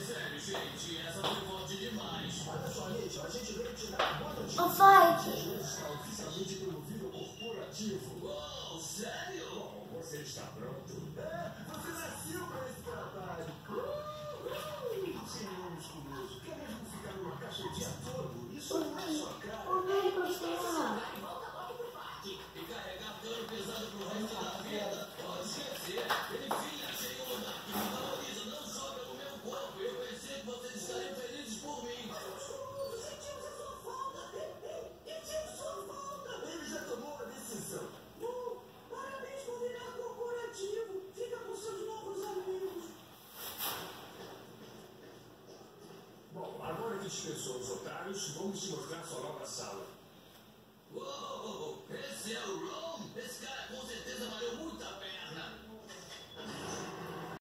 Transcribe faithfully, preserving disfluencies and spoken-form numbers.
O Fight. Está oficialmente promovido corporativo. Uou, sério? Bom, você está pronto? É, você nasceu para esse trabalho. Uhul! Senhor musculoso, quer mesmo ficar numa caixa o dia todo? Isso não é sua cara. O médico está. Volta logo pro parque e carregar pano pesado pro resto da vida. Pode esquecer. Ele vinha sem onda e me valoriza não só pelo meu corpo. Eu pensei que vocês estariam felizes por mim. Sentimos a sua falta. Sentimos sua falta. Ele já tomou a decisão. Bom, parabéns por virar corporativo. Fica com seus novos amigos. Bom, agora que dispensou os otários, vamos te mostrar sua nova sala.